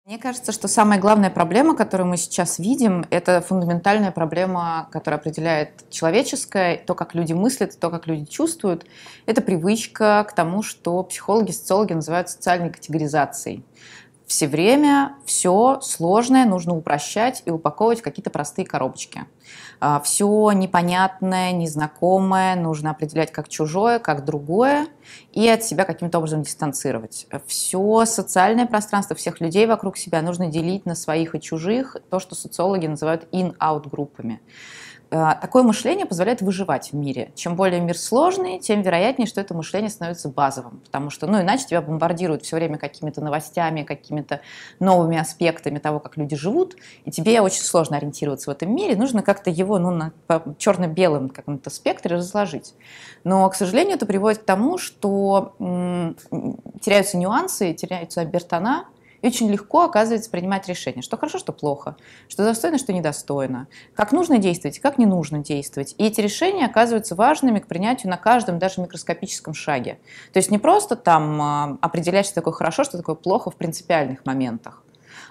Мне кажется, что самая главная проблема, которую мы сейчас видим, это фундаментальная проблема, которая определяет человеческое, то, как люди мыслят, то, как люди чувствуют. Это привычка к тому, что психологи, социологи называют социальной категоризацией. Все время все сложное нужно упрощать и упаковывать в какие-то простые коробочки. Все непонятное, незнакомое нужно определять как чужое, как другое, и от себя каким-то образом дистанцировать. Все социальное пространство всех людей вокруг себя нужно делить на своих и чужих, то, что социологи называют in-out группами. Такое мышление позволяет выживать в мире. Чем более мир сложный, тем вероятнее, что это мышление становится базовым. Потому что, иначе тебя бомбардируют все время какими-то новостями, какими-то новыми аспектами того, как люди живут, и тебе очень сложно ориентироваться в этом мире. Нужно как-то его на черно-белом каком-то спектре разложить. Но, к сожалению, это приводит к тому, что теряются нюансы, теряются обертона, и очень легко, оказывается, принимать решение, что хорошо, что плохо, что достойно, что недостойно, как нужно действовать, как не нужно действовать. И эти решения оказываются важными к принятию на каждом, даже микроскопическом шаге. То есть не просто там определять, что такое хорошо, что такое плохо в принципиальных моментах,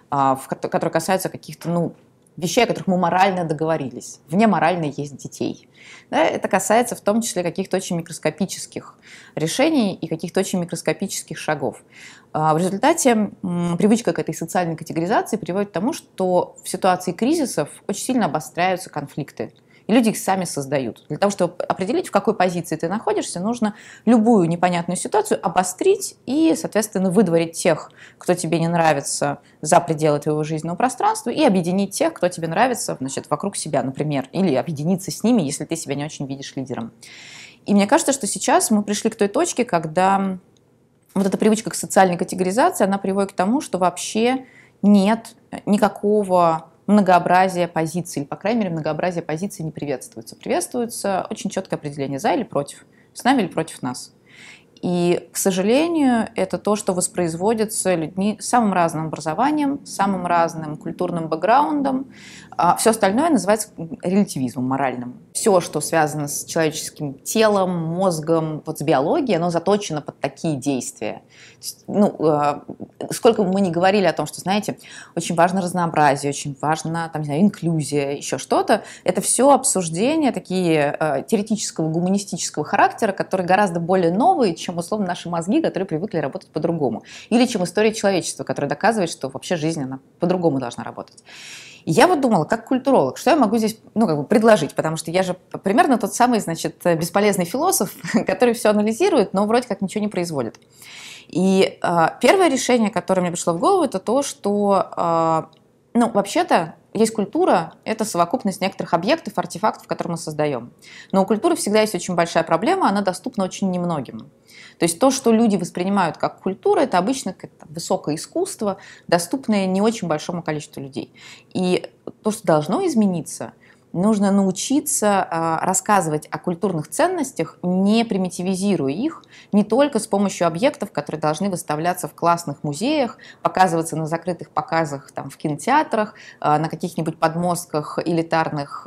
которые касаются каких-то, вещей, о которых мы морально договорились. Вне морально есть детей. Да, это касается в том числе каких-то очень микроскопических решений и каких-то очень микроскопических шагов. В результате привычка к этой социальной категоризации приводит к тому, что в ситуации кризисов очень сильно обостряются конфликты. И люди их сами создают. Для того, чтобы определить, в какой позиции ты находишься, нужно любую непонятную ситуацию обострить и, соответственно, выдворить тех, кто тебе не нравится, за пределы твоего жизненного пространства, и объединить тех, кто тебе нравится, вокруг себя, например, или объединиться с ними, если ты себя не очень видишь лидером. И мне кажется, что сейчас мы пришли к той точке, когда вот эта привычка к социальной категоризации, она приводит к тому, что вообще нет никакого многообразие позиций, или, по крайней мере, многообразие позиций не приветствуется. Приветствуется очень четкое определение «за» или «против», с нами или против нас. И, к сожалению, это то, что воспроизводится людьми с самым разным образованием, самым разным культурным бэкграундом. Все остальное называется релятивизмом моральным. Все, что связано с человеческим телом, мозгом, с биологией, оно заточено под такие действия. Сколько бы мы ни говорили о том, что, знаете, очень важно разнообразие, очень важна инклюзия, еще что-то, это все обсуждения такие теоретического, гуманистического характера, которые гораздо более новые, чем, условно, наши мозги, которые привыкли работать по-другому. Или чем история человечества, которая доказывает, что вообще жизнь, она по-другому должна работать. И я думала, как культуролог, что я могу здесь предложить, потому что я же примерно тот самый, бесполезный философ, который все анализирует, но вроде как ничего не производит. И первое решение, которое мне пришло в голову, это то, что, вообще-то, есть культура, это совокупность некоторых объектов, артефактов, которые мы создаем. Но у культуры всегда есть очень большая проблема, она доступна очень немногим. То есть то, что люди воспринимают как культура, это обычно высокое искусство, доступное не очень большому количеству людей. И то, что должно измениться, нужно научиться рассказывать о культурных ценностях, не примитивизируя их, не только с помощью объектов, которые должны выставляться в классных музеях, показываться на закрытых показах в кинотеатрах, на каких-нибудь подмостках элитарных,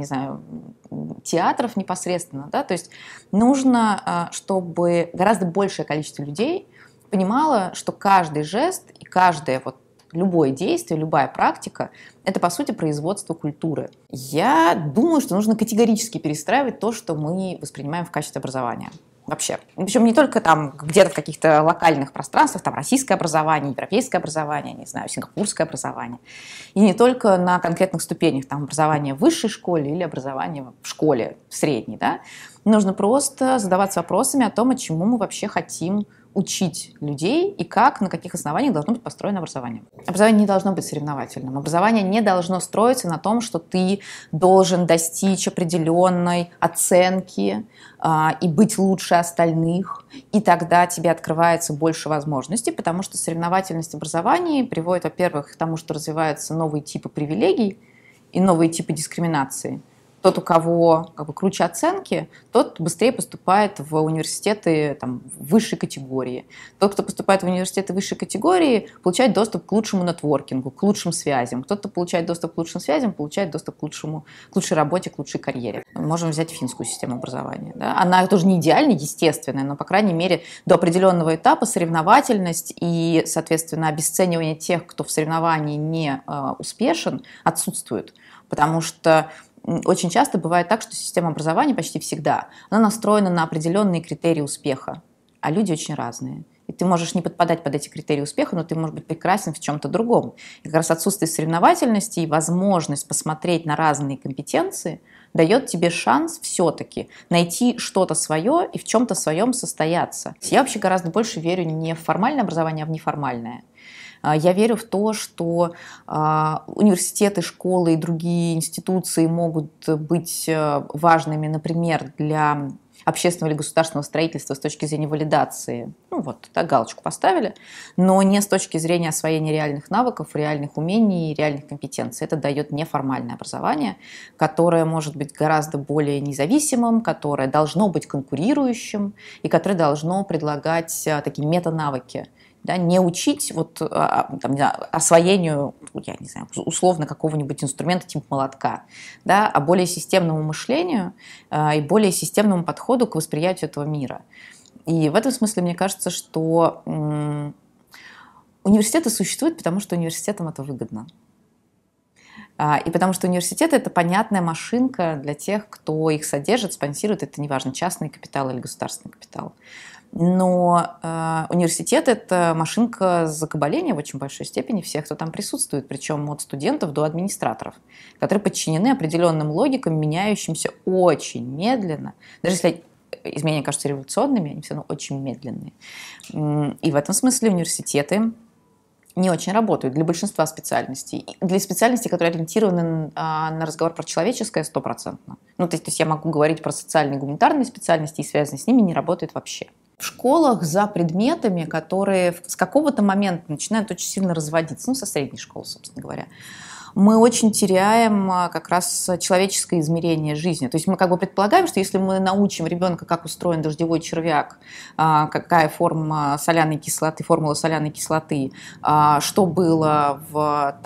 театров непосредственно. Да? То есть нужно, чтобы гораздо большее количество людей понимало, что каждый жест и каждое любое действие, любая практика – это, по сути, производство культуры. Я думаю, что нужно категорически перестраивать то, что мы воспринимаем в качестве образования. Вообще. Причем не только где-то в каких-то локальных пространствах, российское образование, европейское образование, сингапурское образование. И не только на конкретных ступенях, образование в высшей школе или образование в школе средней. Да? Нужно просто задаваться вопросами о том, чему мы вообще хотим учить людей и как, на каких основаниях должно быть построено образование. Образование не должно быть соревновательным. Образование не должно строиться на том, что ты должен достичь определенной оценки и быть лучше остальных, и тогда тебе открывается больше возможностей, потому что соревновательность в образовании приводит, во-первых, к тому, что развиваются новые типы привилегий и новые типы дискриминации. Тот, у кого как бы круче оценки, тот быстрее поступает в университеты там, высшей категории. Тот, кто поступает в университеты высшей категории, получает доступ к лучшему нетворкингу, к лучшим связям. Тот, кто получает доступ к лучшим связям, получает доступ к лучшей работе, к лучшей карьере. Можем взять финскую систему образования. Да? Она тоже не идеальная, естественная, но, по крайней мере, до определенного этапа соревновательность и, соответственно, обесценивание тех, кто в соревновании не успешен, отсутствует. Потому что очень часто бывает так, что система образования почти всегда, она настроена на определенные критерии успеха, а люди очень разные. И ты можешь не подпадать под эти критерии успеха, но ты можешь быть прекрасен в чем-то другом. И как раз отсутствие соревновательности и возможность посмотреть на разные компетенции дает тебе шанс все-таки найти что-то свое и в чем-то своем состояться. Я вообще гораздо больше верю не в формальное образование, а в неформальное. Я верю в то, что университеты, школы и другие институции могут быть важными, например, для общественного или государственного строительства с точки зрения валидации. Ну вот, так галочку поставили, но не с точки зрения освоения реальных навыков, реальных умений, реальных компетенций. Это дает неформальное образование, которое может быть гораздо более независимым, которое должно быть конкурирующим и которое должно предлагать такие метанавыки. Да, не учить вот, там, не знаю, освоению, я не знаю, условно какого-нибудь инструмента типа молотка, да, а более системному мышлению и более системному подходу к восприятию этого мира. И в этом смысле мне кажется, что университеты существуют, потому что университетам это выгодно. И потому что университеты – это понятная машинка для тех, кто их содержит, спонсирует. Это неважно, частный капитал или государственный капитал. Но университет – это машинка закабаления в очень большой степени всех, кто там присутствует, причем от студентов до администраторов, которые подчинены определенным логикам, меняющимся очень медленно. Даже если изменения кажутся революционными, они все равно очень медленные. И в этом смысле университеты не очень работают для большинства специальностей. Для специальностей, которые ориентированы на разговор про человеческое, 100%. Ну, то есть я могу говорить про социальные и гуманитарные специальности, и связанные с ними не работает вообще. В школах за предметами, которые с какого-то момента начинают очень сильно разводиться, ну, со средней школы, собственно говоря, мы очень теряем как раз человеческое измерение жизни. То есть мы как бы предполагаем, что если мы научим ребенка, как устроен дождевой червяк, какая формула соляной кислоты, что было в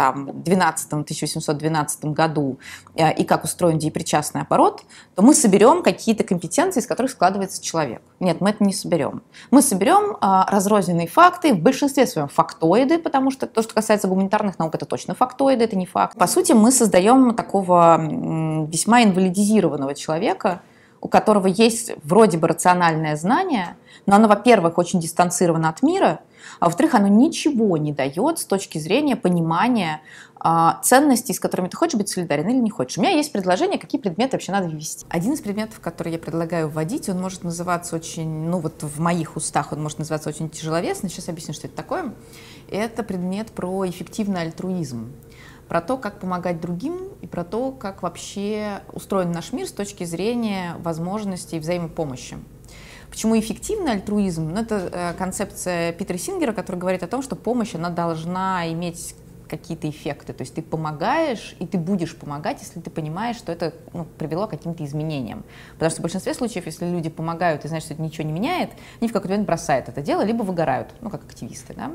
1812 году и как устроен депричастный оборот, то мы соберем какие-то компетенции, из которых складывается человек. Нет, мы это не соберем. Мы соберем разрозненные факты, в большинстве своем фактоиды, потому что то, что касается гуманитарных наук, это точно фактоиды, это не факт. По сути, мы создаем такого весьма инвалидизированного человека, у которого есть вроде бы рациональное знание, но оно, во-первых, очень дистанцировано от мира, а во-вторых, оно ничего не дает с точки зрения понимания ценностей, с которыми ты хочешь быть солидарен или не хочешь. У меня есть предложение, какие предметы вообще надо ввести. Один из предметов, который я предлагаю вводить, он может называться очень, ну вот в моих устах он может называться очень тяжеловесно. Сейчас объясню, что это такое. Это предмет про эффективный альтруизм. Про то, как помогать другим, и про то, как вообще устроен наш мир с точки зрения возможностей взаимопомощи. Почему эффективный альтруизм? Ну, это концепция Питера Сингера, который говорит о том, что помощь она должна иметь какие-то эффекты. То есть ты помогаешь, и ты будешь помогать, если ты понимаешь, что это привело к каким-то изменениям. Потому что в большинстве случаев, если люди помогают и знают, что это ничего не меняет, они в какой-то момент бросают это дело, либо выгорают, ну, как активисты. Да?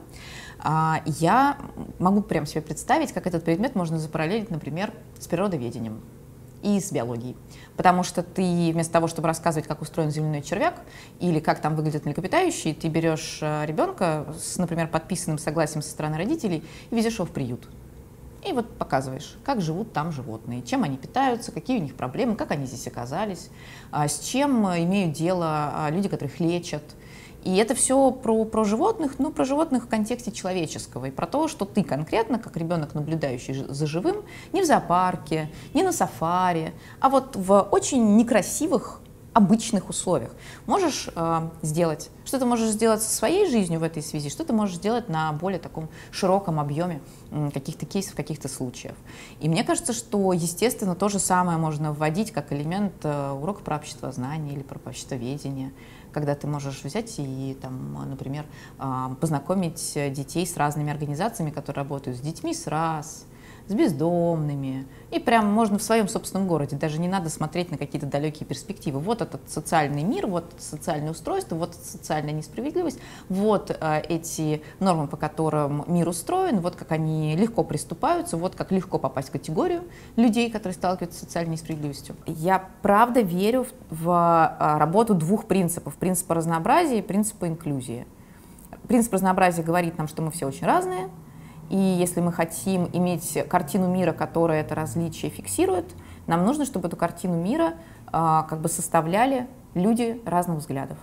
Я могу прямо себе представить, как этот предмет можно запараллелить, например, с природоведением и с биологией. Потому что ты вместо того, чтобы рассказывать, как устроен земляной червяк или как там выглядят млекопитающие, ты берешь ребенка с, например, подписанным согласием со стороны родителей и везешь его в приют. И вот показываешь, как живут там животные, чем они питаются, какие у них проблемы, как они здесь оказались, с чем имеют дело люди, которых лечат. И это все про животных, но про животных в контексте человеческого. И про то, что ты конкретно, как ребенок, наблюдающий за живым, не в зоопарке, не на сафари, а вот в очень некрасивых, обычных условиях можешь сделать. Что ты можешь сделать со своей жизнью в этой связи, что ты можешь сделать на более таком широком объеме каких-то кейсов, каких-то случаев. И мне кажется, что, естественно, то же самое можно вводить как элемент урока про обществознание или про обществоведение, когда ты можешь взять и, там, например, познакомить детей с разными организациями, которые работают с детьми с РАС, с бездомными. И прям можно в своем собственном городе, даже не надо смотреть на какие-то далекие перспективы. Вот этот социальный мир, вот социальное устройство, вот социальная несправедливость, вот эти нормы, по которым мир устроен, вот как они легко приступаются, вот как легко попасть в категорию людей, которые сталкиваются с социальной несправедливостью. Я правда верю в работу двух принципов: принципа разнообразия и принципа инклюзии. Принцип разнообразия говорит нам, что мы все очень разные, и если мы хотим иметь картину мира, которая это различие фиксирует, нам нужно, чтобы эту картину мира как бы составляли люди разных взглядов.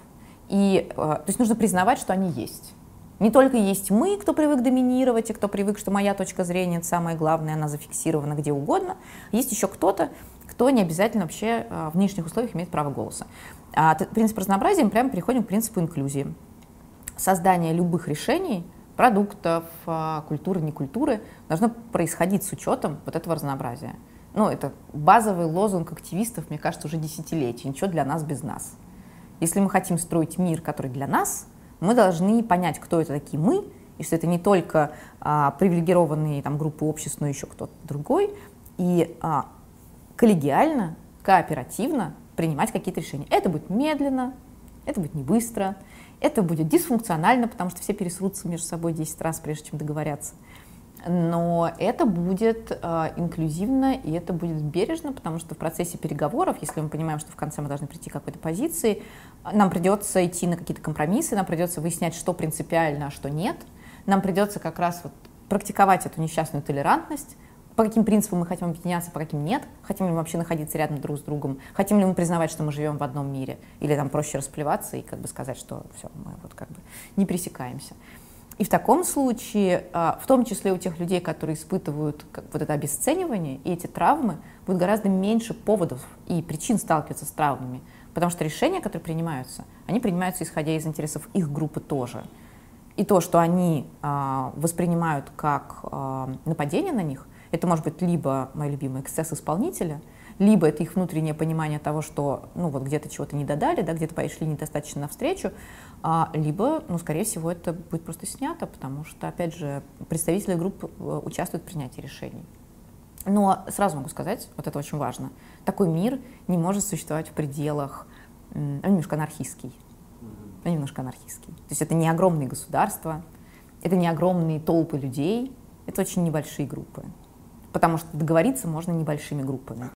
То есть нужно признавать, что они есть. Не только есть мы, кто привык доминировать, и кто привык, что моя точка зрения — это самое главное, она зафиксирована где угодно. Есть еще кто-то, кто не обязательно вообще в нынешних условиях имеет право голоса. Принцип разнообразия, мы прямо переходим к принципу инклюзии. Создание любых решений, продуктов, культуры, некультуры должно происходить с учетом вот этого разнообразия. Ну, это базовый лозунг активистов, мне кажется, уже десятилетий. Ничего для нас без нас. Если мы хотим строить мир, который для нас, мы должны понять, кто это такие мы, и что это не только привилегированные там, группы обществ, но еще кто-то другой, и коллегиально, кооперативно принимать какие-то решения. Это будет медленно, это будет не быстро, это будет дисфункционально, потому что все пересрутся между собой 10 раз, прежде чем договорятся. Но это будет инклюзивно, и это будет бережно, потому что в процессе переговоров, если мы понимаем, что в конце мы должны прийти к какой-то позиции, нам придется идти на какие-то компромиссы, нам придется выяснять, что принципиально, а что нет. Нам придется как раз вот практиковать эту несчастную толерантность, по каким принципам мы хотим объединяться, по каким нет, хотим ли мы вообще находиться рядом друг с другом, хотим ли мы признавать, что мы живем в одном мире, или там проще расплеваться и как бы сказать, что все, мы вот как бы не пересекаемся. И в таком случае, в том числе у тех людей, которые испытывают вот это обесценивание и эти травмы, будет гораздо меньше поводов и причин сталкиваться с травмами, потому что решения, которые принимаются, они принимаются исходя из интересов их группы тоже. И то, что они воспринимают как нападение на них, это может быть либо, мой любимый, эксцесс исполнителя, либо это их внутреннее понимание того, что ну, вот где-то чего-то не додали, да, где-то пошли недостаточно навстречу, либо, ну, скорее всего, это будет просто снято, потому что, опять же, представители групп участвуют в принятии решений. Но сразу могу сказать, вот это очень важно, такой мир не может существовать в пределах, он немножко анархистский. Он немножко анархистский. То есть это не огромные государства, это не огромные толпы людей, это очень небольшие группы. Потому что договориться можно небольшими группами.